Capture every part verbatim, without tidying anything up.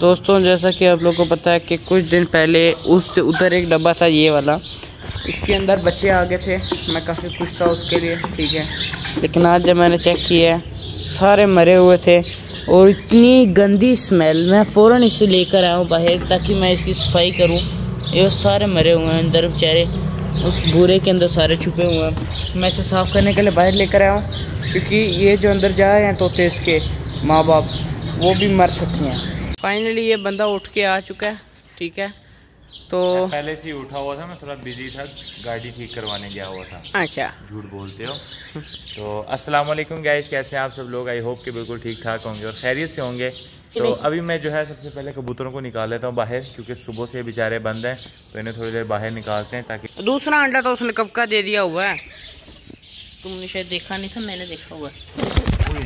दोस्तों जैसा कि आप लोगों को पता है कि कुछ दिन पहले उस उधर एक डब्बा था ये वाला, इसके अंदर बच्चे आ गए थे। मैं काफ़ी खुश था उसके लिए, ठीक है। लेकिन आज जब मैंने चेक किया सारे मरे हुए थे और इतनी गंदी स्मेल। मैं फ़ौरन इसे लेकर आया हूँ बाहर ताकि मैं इसकी सफाई करूँ। ये सारे मरे हुए हैं अंदर, बेचारे उस बूरे के अंदर सारे छुपे हुए हैं। मैं इसे साफ़ करने के लिए बाहर लेकर आया हूँ क्योंकि ये जो अंदर जा रहे हैं तोते इसके माँ बाप वो भी मर सकते हैं। फाइनली ये बंदा उठ के आ चुका है, ठीक है। तो पहले से ही उठा हुआ था, मैं थोड़ा बिजी था, गाड़ी ठीक करवाने गया हुआ था। अच्छा, झूठ बोलते हो। तो अस्सलाम वालेकुम गाइस, कैसे हैं आप सब लोग? आई होप कि बिल्कुल ठीक ठाक होंगे और खैरियत से होंगे। तो अभी मैं जो है सबसे पहले कबूतरों को निकाल लेता हूँ बाहर, क्योंकि सुबह से बेचारे बंद हैं, तो इन्हें थोड़ी देर बाहर निकालते हैं ताकि। दूसरा अंडा तो उसने कब का दे दिया हुआ है, तुमने शायद देखा नहीं था, मैंने देखा हुआ है।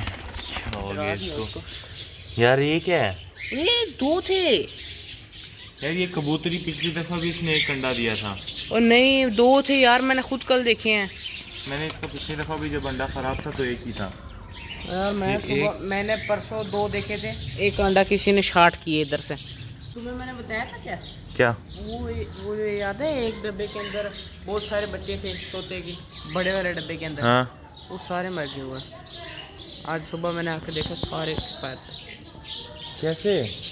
यार ये क्या है? ये दो थे यार, ये कबूतरी पिछली दफ़ा भी इसने एक अंडा दिया था। और नहीं, दो थे यार, मैंने खुद कल देखे हैं। मैंने इसका पिछली दफ़ा भी जब अंडा ख़राब था तो एक ही था यार। मैं सुबह मैंने परसों दो देखे थे, एक अंडा किसी ने शार्ट किए इधर से। तुम्हें मैंने बताया था क्या क्या वो वो याद है, एक डब्बे के अंदर बहुत सारे बच्चे थे तोते की, बड़े वाले डब्बे के अंदर। हाँ, वो सारे मर गए हुए। आज सुबह मैंने आके देखा सारे एक्सपायर थे। कैसे?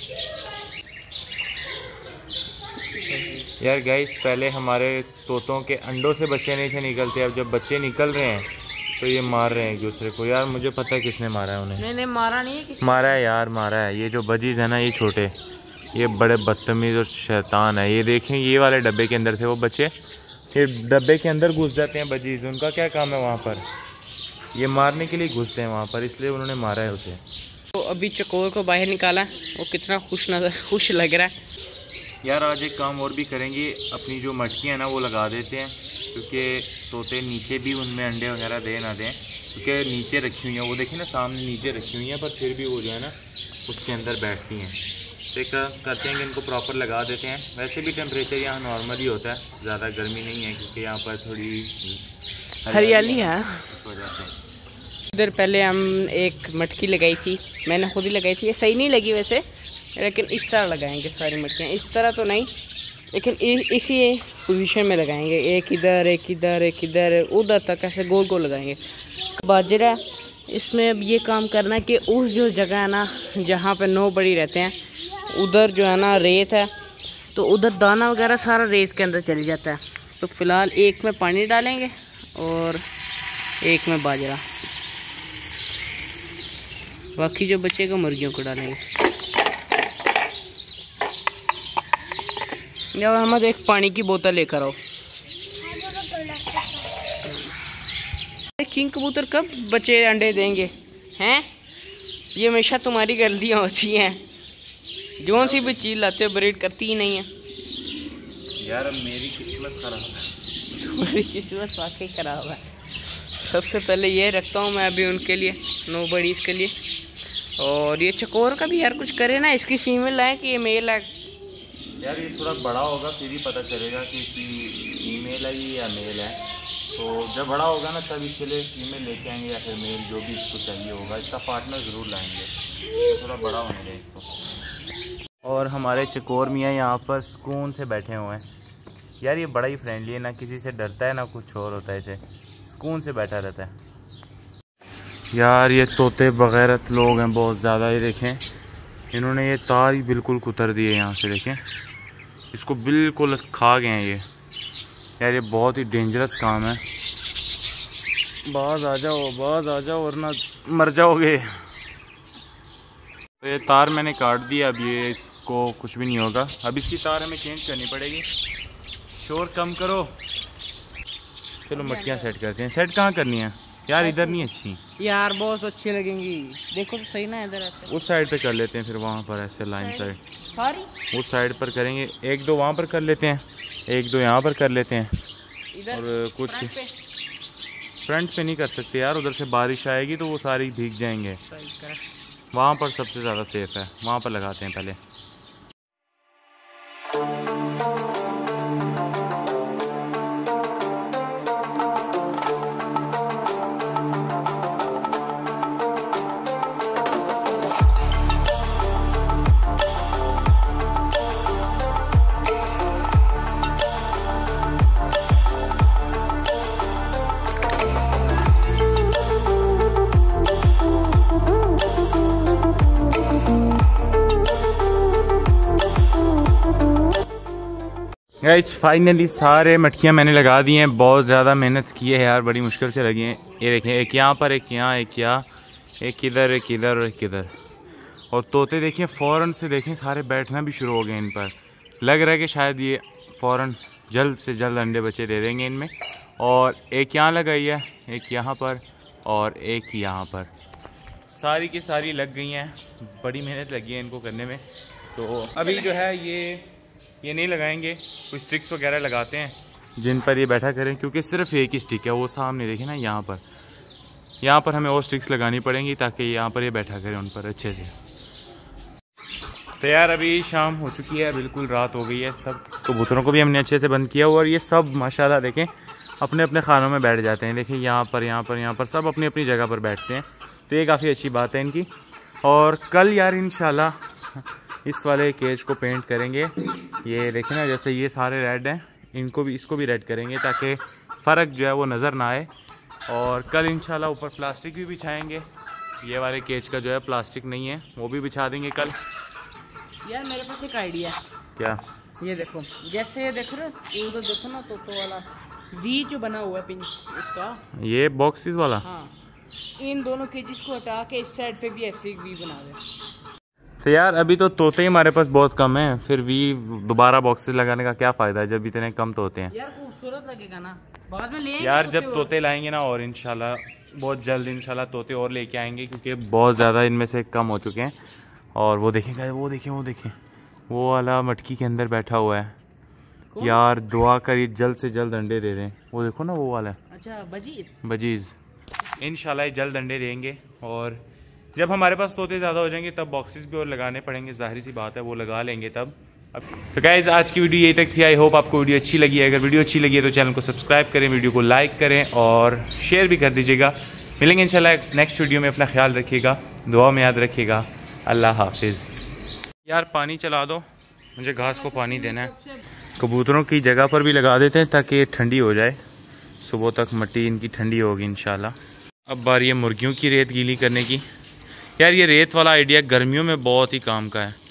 यार गाइस, पहले हमारे तोतों के अंडों से बच्चे नहीं थे निकलते, अब जब बच्चे निकल रहे हैं तो ये मार रहे हैं एक दूसरे को। यार मुझे पता है किसने मारा है उन्हें। नहीं नहीं, मारा नहीं है किसी। मारा है यार, मारा है। ये जो बजीज है ना, ये छोटे, ये बड़े बदतमीज और शैतान है। ये देखें, ये वाले डब्बे के अंदर थे वो बच्चे, ये डब्बे के अंदर घुस जाते हैं बजीज। उनका क्या काम है वहाँ पर? ये मारने के लिए घुसते हैं वहाँ पर, इसलिए उन्होंने मारा है उसे। तो अभी चकोर को बाहर निकाला, वो कितना खुश नजर खुश लग रहा है। यार आज एक काम और भी करेंगे, अपनी जो मटकी है ना वो लगा देते हैं, क्योंकि तोते नीचे भी उनमें अंडे वगैरह दे ना दें, क्योंकि नीचे रखी हुई हैं वो, देखिए ना सामने नीचे रखी हुई हैं, पर फिर भी वो जो है ना उसके अंदर बैठती हैं। तो एक करते हैं कि इनको प्रॉपर लगा देते हैं। वैसे भी टेम्परेचर यहाँ नॉर्मल ही होता है, ज़्यादा गर्मी नहीं है, क्योंकि यहाँ पर थोड़ी हरियाली है इस वजह से। इधर पहले हम एक मटकी लगाई थी, मैंने खुद ही लगाई थी। ये सही नहीं लगी वैसे, लेकिन इस तरह लगाएंगे सारी मटकियाँ, इस तरह तो नहीं, लेकिन इसी पोजीशन में लगाएंगे। एक इधर, एक इधर, एक इधर, उधर तक ऐसे गोल गोल लगाएंगे। बाजरा, इसमें अब ये काम करना है कि उस जो जगह है ना जहाँ पे नौ बड़ी रहते हैं, उधर जो है ना रेत है, तो उधर दाना वगैरह सारा रेत के अंदर चली जाता है। तो फ़िलहाल एक में पानी डालेंगे और एक में बाजरा, बाकी जो बचेगा मुर्गियों को डालेंगे। यार अहमद, एक पानी की बोतल लेकर आओ। किंग कबूतर कब बच्चे अंडे देंगे हैं? ये हमेशा तुम्हारी गलतियाँ होती हैं, जो सी भी चीज़ लाते हो ब्रीड करती ही नहीं है। यार अब मेरी किस्मत खराब है। तुम्हारी किस्मत वाकई खराब है। सबसे पहले ये रखता हूँ मैं अभी उनके लिए, नो बड़ीज़ के लिए। और ये चकोर का भी यार कुछ करे ना, इसकी फीमेल है कि ये मेल है? यार ये थोड़ा बड़ा होगा फिर ही पता चलेगा कि इसकी फीमेल है या मेल है। तो जब बड़ा होगा ना तब इसके लिए फीमेल लेके आएंगे या फिर मेल, जो भी इसको चाहिए होगा। इसका पार्टनर ज़रूर लाएंगे, तो थोड़ा बड़ा होने दें इसको। और हमारे चकोर मियाँ यहाँ पर सुकून से बैठे हुए हैं। यार ये बड़ा ही फ्रेंडली है, ना किसी से डरता है ना कुछ और होता है, इसे सुकून से बैठा रहता है। यार ये तोते बगैरत लोग हैं बहुत ज़्यादा। ये देखें, इन्होंने ये तार ही बिल्कुल कुतर दिए यहाँ से, देखें इसको बिल्कुल खा गए हैं ये। यार ये बहुत ही डेंजरस काम है। बाज आ जाओ, बाज आ जाओ वरना मर जाओगे। तो ये तार मैंने काट दिया, अब ये इसको कुछ भी नहीं होगा। अब इसकी तार हमें चेंज करनी पड़ेगी। शोर कम करो। चलो मटकियाँ सेट करते हैं। सेट कहाँ करनी है यार? इधर नहीं अच्छी यार, बहुत अच्छी लगेंगी। देखो तो सही ना, इधर ऐसे उस साइड पे कर लेते हैं, फिर वहाँ पर ऐसे लाइन साइड सारी उस साइड पर करेंगे। एक दो वहाँ पर कर लेते हैं, एक दो यहाँ पर कर लेते हैं। इधर और कुछ फ्रंट पे नहीं कर सकते यार, उधर से बारिश आएगी तो वो सारी भीग जाएंगे। वहाँ पर सबसे ज़्यादा सेफ है, वहाँ पर लगाते हैं पहले। गाइस फाइनली सारे मटकियाँ मैंने लगा दी हैं। बहुत ज़्यादा मेहनत की है यार, बड़ी मुश्किल से लगी हैं। ये देखें, एक यहाँ पर, एक यहाँ, एक यहाँ, एक इधर, एक इधर और एक इधर। और तोते देखें फ़ौरन से देखें सारे बैठना भी शुरू हो गए इन पर। लग रहा है कि शायद ये फ़ौरन जल्द से जल्द अंडे बच्चे दे देंगे इनमें। और एक यहाँ लगाई है, एक यहाँ पर और एक यहाँ पर। सारी की सारी लग गई हैं। बड़ी मेहनत लगी है इनको करने में। तो अभी जो है ये ये नहीं लगाएंगे, कुछ स्टिक्स वगैरह लगाते हैं जिन पर ये बैठा करें, क्योंकि सिर्फ एक ही स्टिक है वो सामने देखें ना, यहाँ पर यहाँ पर हमें और स्टिक्स लगानी पड़ेंगी ताकि यहाँ पर ये बैठा करें उन पर अच्छे से। तो यार अभी शाम हो चुकी है, बिल्कुल रात हो गई है। सब कबूतरों को भी हमने अच्छे से बंद किया और ये सब माशाल्लाह देखें अपने अपने खानों में बैठ जाते हैं। देखिए यहाँ पर, यहाँ पर, यहाँ पर सब अपनी अपनी जगह पर बैठते हैं। तो ये काफ़ी अच्छी बात है इनकी। और कल यार इंशाल्लाह इस वाले केज को पेंट करेंगे। ये देखें ना, जैसे ये सारे रेड हैं, इनको भी, इसको भी रेड करेंगे ताकि फ़र्क जो है वो नज़र ना आए। और कल इंशाल्लाह ऊपर प्लास्टिक भी बिछाएंगे। ये वाले केज का जो है प्लास्टिक नहीं है, वो भी बिछा देंगे कल। यार मेरे पास एक आइडिया है। क्या? ये देखो, जैसे ये देखो ना, ये उधर देखो ना, तो तो वाला वी जो बना हुआ है पिंक उसका, ये बॉक्सेस वाला। हाँ, इन दोनों केजेस को हटा के इस साइड पे भी ऐसे एक वी बना दे। तो यार अभी तो तोते ही हमारे पास बहुत कम हैं, फिर वी दोबारा बॉक्सेस लगाने का क्या फ़ायदा है जब इतने कम तोते हैं। यार खूबसूरत लगेगा ना, बाद में ले यार जब तोते लाएंगे ना, और इंशाल्लाह बहुत जल्द इंशाल्लाह तोते और लेके आएंगे, क्योंकि बहुत ज़्यादा इनमें से कम हो चुके हैं। और वो देखेंगे, वो देखें, वो देखें, वो वाला मटकी के अंदर बैठा हुआ है। यार दुआ करिए जल्द से जल्द अंडे दे दें। वो देखो ना वो वाला, अच्छा बजीज बजीज। इंशाल्लाह जल्द अंडे देंगे। और जब हमारे पास तोते ज़्यादा हो जाएंगे तब बॉक्सेस भी और लगाने पड़ेंगे, जाहिर सी बात है, वो लगा लेंगे तब। अब तो गाइस आज की वीडियो यही तक थी। आई होप आपको वीडियो अच्छी लगी है। अगर वीडियो अच्छी लगी है तो चैनल को सब्सक्राइब करें, वीडियो को लाइक करें और शेयर भी कर दीजिएगा। मिलेंगे इंशाल्लाह नेक्स्ट वीडियो में। अपना ख्याल रखिएगा, दुआ में याद रखिएगा। अल्लाह हाफिज़। यार पानी चला दो, मुझे घास को पानी देना है। कबूतरों की जगह पर भी लगा देते हैं ताकि ठंडी हो जाए, सुबह तक मिट्टी इनकी ठंडी होगी इंशाल्लाह। अब बारी है मुर्गियों की रेत गीली करने की। यार ये रेत वाला आइडिया गर्मियों में बहुत ही काम का है।